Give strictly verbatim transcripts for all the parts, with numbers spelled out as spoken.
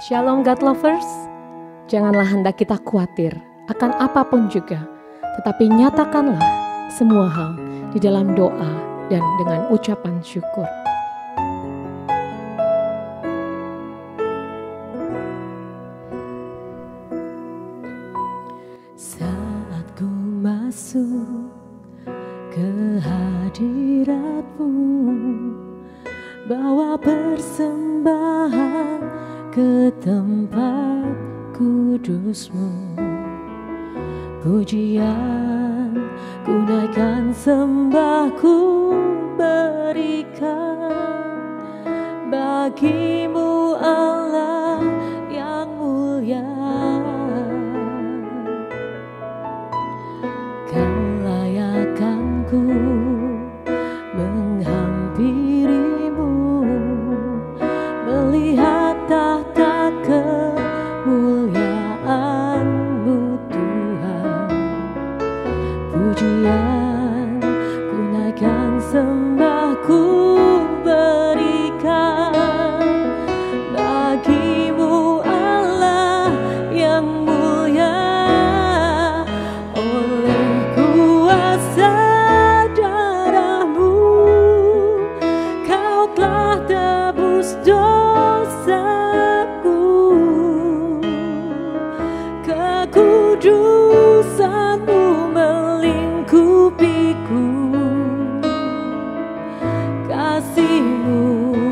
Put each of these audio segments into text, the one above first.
Shalom God Lovers, janganlah hendak kita khawatir akan apapun juga, tetapi nyatakanlah semua hal di dalam doa dan dengan ucapan syukur. Saat ku masuk ke hadirat-Mu, bawa persembahan ke tempat kudus-Mu. Pujian ku naikkan, sembah ku berikan bagi-Mu Allah yang mulia. Kelayakanku menghampiri-Mu, melihat tahta kemuliaan-Mu Tuhan. Pujian ku naikkan, sembah ku berikan bagi-Mu Allah yang mulia. Oleh kuasa darah-Mu, Kau telah tebus dosaku. Kekudusan-Mu melingkupiku, kasih-Mu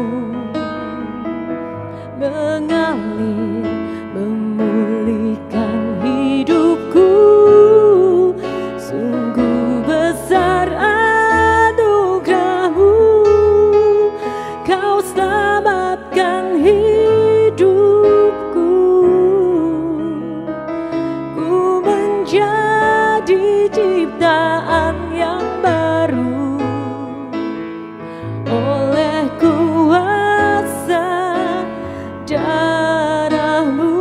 mengalir memulihkan hidupku. Sungguh besar anugerah-Mu, Kau selamatkan hidupku. Ku menjadi ciptaan yang baru oleh kuasa darah-Mu.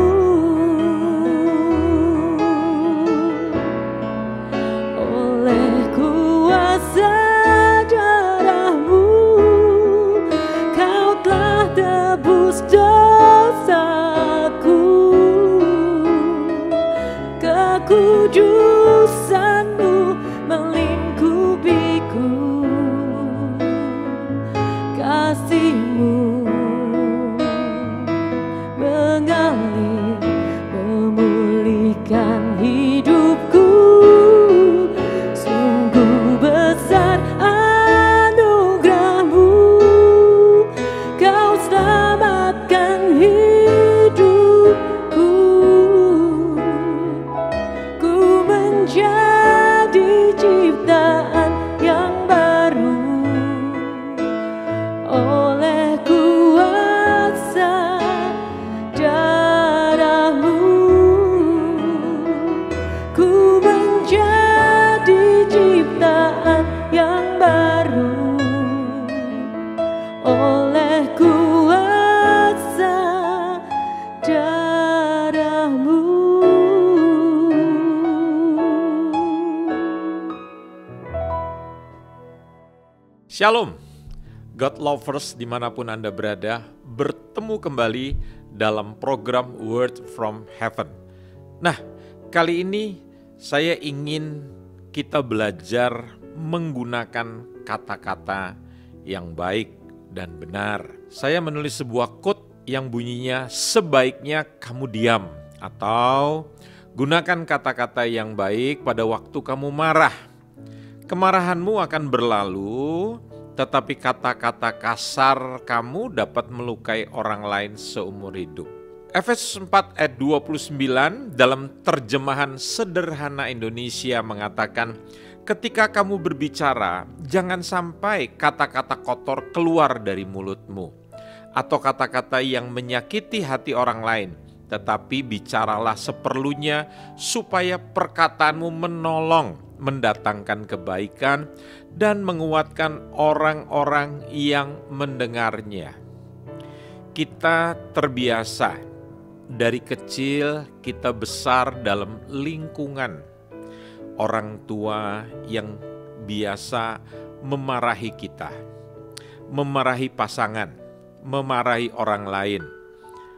Oleh kuasa darah-Mu, Kau telah tebus dosaku. Kekudusan-Mu melingkupiku, kasih-Mu mengalir memulihkan hidupku. Sungguh besar anugerah-Mu, Kau selamatkan hidupku. Ku menjadi ciptaan yang baru oleh kuasa darah-Mu. Ku menjadi ciptaan yang baru oleh kuasa darah-Mu. Shalom, God Lovers dimanapun Anda berada, bertemu kembali dalam program Word from Heaven. Nah, kali ini saya ingin kita belajar menggunakan kata-kata yang baik dan benar. Saya menulis sebuah quote yang bunyinya, sebaiknya kamu diam, atau gunakan kata-kata yang baik pada waktu kamu marah. Kemarahanmu akan berlalu, tetapi kata-kata kasar kamu dapat melukai orang lain seumur hidup. Efesus empat ayat dua puluh sembilan dalam terjemahan sederhana Indonesia mengatakan, ketika kamu berbicara, jangan sampai kata-kata kotor keluar dari mulutmu, atau kata-kata yang menyakiti hati orang lain, tetapi bicaralah seperlunya supaya perkataanmu menolong, mendatangkan kebaikan, dan menguatkan orang-orang yang mendengarnya. Kita terbiasa, dari kecil kita besar dalam lingkungan orang tua yang biasa memarahi kita, memarahi pasangan, memarahi orang lain.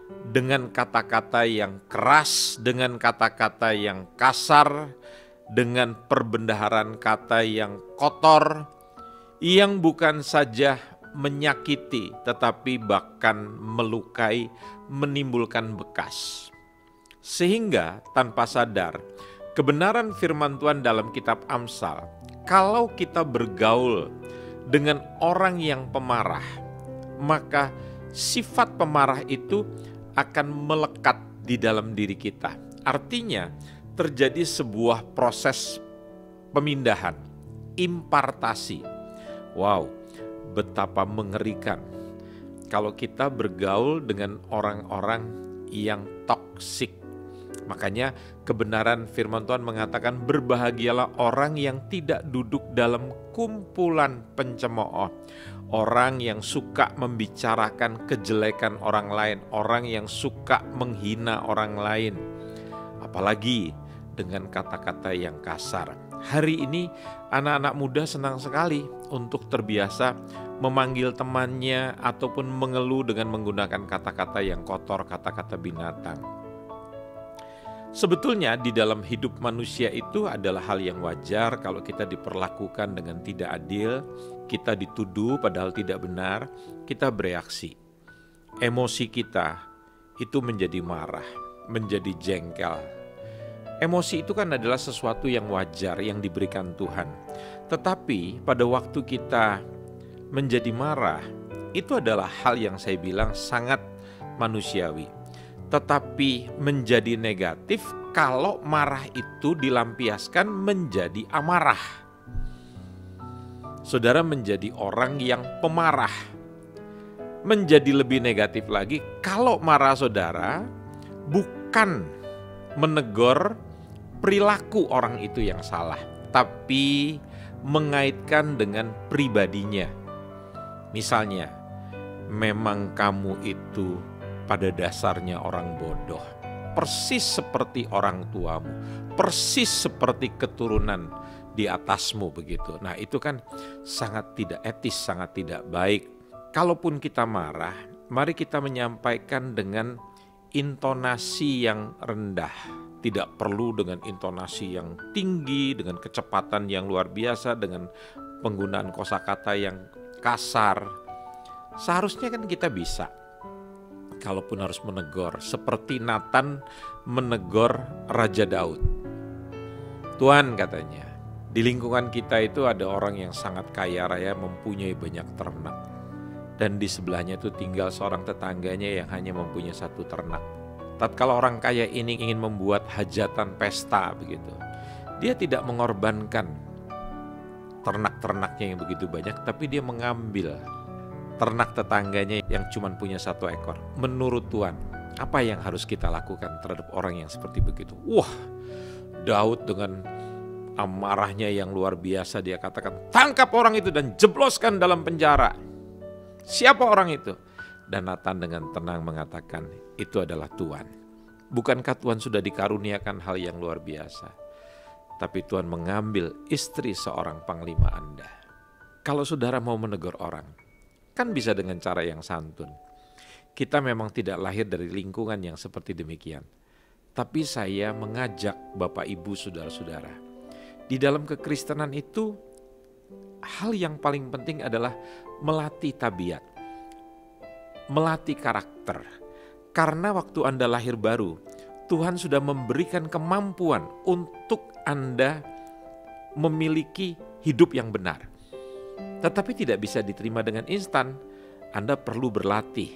dengan kata-kata yang keras, dengan kata-kata yang kasar, dengan perbendaharaan kata yang kotor, yang bukan saja menyakiti tetapi bahkan melukai, menimbulkan bekas. Sehingga tanpa sadar, kebenaran firman Tuhan dalam kitab Amsal, kalau kita bergaul dengan orang yang pemarah, maka sifat pemarah itu akan melekat di dalam diri kita. Artinya terjadi sebuah proses pemindahan, impartasi. Wow, betapa mengerikan kalau kita bergaul dengan orang-orang yang toksik. Makanya kebenaran firman Tuhan mengatakan berbahagialah orang yang tidak duduk dalam kumpulan pencemooh, orang yang suka membicarakan kejelekan orang lain, orang yang suka menghina orang lain, apalagi dengan kata-kata yang kasar. Hari ini anak-anak muda senang sekali untuk terbiasa memanggil temannya ataupun mengeluh dengan menggunakan kata-kata yang kotor, kata-kata binatang. Sebetulnya di dalam hidup manusia itu adalah hal yang wajar kalau kita diperlakukan dengan tidak adil, kita dituduh padahal tidak benar, kita bereaksi. Emosi kita itu menjadi marah, menjadi jengkel. Emosi itu kan adalah sesuatu yang wajar yang diberikan Tuhan. Tetapi pada waktu kita menjadi marah, itu adalah hal yang saya bilang sangat manusiawi. Tetapi menjadi negatif kalau marah itu dilampiaskan menjadi amarah. Saudara menjadi orang yang pemarah. Menjadi lebih negatif lagi kalau marah saudara bukan menegur perilaku orang itu yang salah, tapi mengaitkan dengan pribadinya. Misalnya, memang kamu itu pada dasarnya orang bodoh, persis seperti orang tuamu, persis seperti keturunan di atasmu begitu. Nah itu kan sangat tidak etis, sangat tidak baik. Kalaupun kita marah, mari kita menyampaikan dengan intonasi yang rendah. Tidak perlu dengan intonasi yang tinggi, dengan kecepatan yang luar biasa, dengan penggunaan kosakata yang kasar. Seharusnya kan kita bisa, kalaupun harus menegur, seperti Nathan menegur Raja Daud. Tuhan katanya, di lingkungan kita itu ada orang yang sangat kaya raya, mempunyai banyak ternak. Dan di sebelahnya itu tinggal seorang tetangganya yang hanya mempunyai satu ternak. Tatkala orang kaya ini ingin membuat hajatan pesta begitu, dia tidak mengorbankan ternak-ternaknya yang begitu banyak, tapi dia mengambil ternak tetangganya yang cuma punya satu ekor. Menurut Tuhan, apa yang harus kita lakukan terhadap orang yang seperti begitu? Wah, Daud dengan amarahnya yang luar biasa dia katakan, tangkap orang itu dan jebloskan dalam penjara. Siapa orang itu? Dan Nathan dengan tenang mengatakan, itu adalah Tuhan. Bukankah Tuhan sudah dikaruniakan hal yang luar biasa? Tapi Tuhan mengambil istri seorang panglima Anda. Kalau saudara mau menegur orang, kan bisa dengan cara yang santun. Kita memang tidak lahir dari lingkungan yang seperti demikian. Tapi saya mengajak Bapak Ibu saudara-saudara, di dalam kekristenan itu hal yang paling penting adalah melatih tabiat, melatih karakter. Karena waktu Anda lahir baru, Tuhan sudah memberikan kemampuan untuk Anda memiliki hidup yang benar. Tetapi tidak bisa diterima dengan instan. Anda perlu berlatih.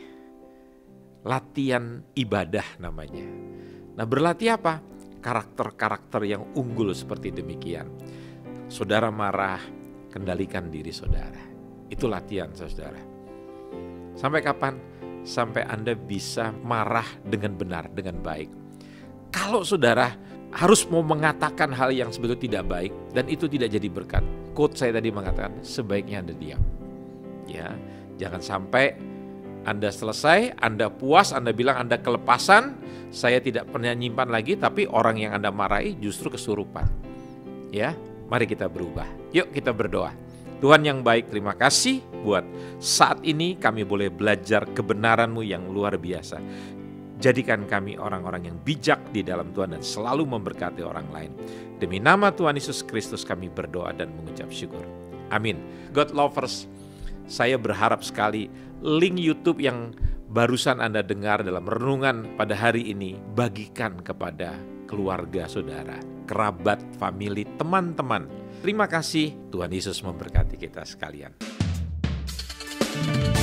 Latihan ibadah namanya. Nah, berlatih apa? Karakter-karakter yang unggul seperti demikian. Saudara marah, kendalikan diri saudara. Itu latihan saudara. Sampai kapan? Sampai Anda bisa marah dengan benar, dengan baik. Kalau saudara harus mau mengatakan hal yang sebetulnya tidak baik dan itu tidak jadi berkat, quote saya tadi mengatakan sebaiknya Anda diam. Ya, jangan sampai Anda selesai, Anda puas, Anda bilang Anda kelepasan, saya tidak pernah nyimpan lagi, tapi orang yang Anda marahi justru kesurupan. Ya, mari kita berubah. Yuk kita berdoa. Tuhan yang baik, terima kasih buat saat ini kami boleh belajar kebenaran-Mu yang luar biasa. Jadikan kami orang-orang yang bijak di dalam Tuhan dan selalu memberkati orang lain. Demi nama Tuhan Yesus Kristus kami berdoa dan mengucap syukur. Amin. God lovers, saya berharap sekali link YouTube yang barusan Anda dengar dalam renungan pada hari ini, bagikan kepada keluarga saudara, kerabat, famili, teman-teman. Terima kasih, Tuhan Yesus memberkati kita sekalian.